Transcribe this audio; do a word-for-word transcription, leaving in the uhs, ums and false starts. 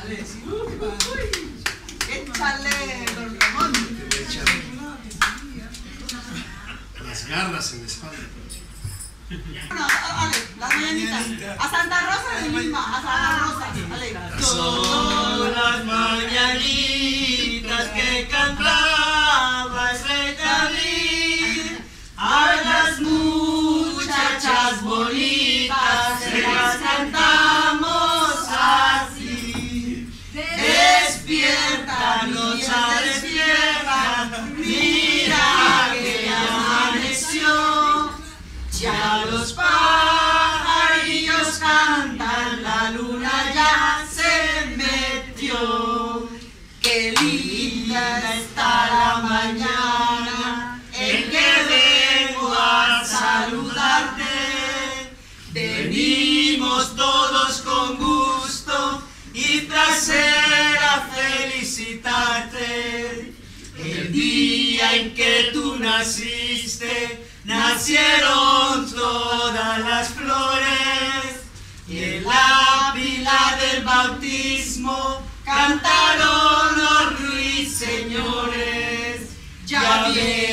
Vale, sí. Uy, uy. Échale, don Ramón. Las garras en la espalda. Bueno, vale, las mañanitas. A Santa Rosa de Lima, a Santa Rosa. Vale. Son las mañanitas que cantaba el rey David. A las muchachas bonitas se las cantamos así. Despierta, niña, despierta, mira que ya amaneció. Ya los pajarillos cantan, la luna ya se metió. Qué linda está la mañana en que vengo a saludarte. Venimos todos con gusto y placer a felicitarte. El día en que tú naciste, nacieron todas las flores, y en la pila del bautismo cantaron los ruiseñores. Ya viene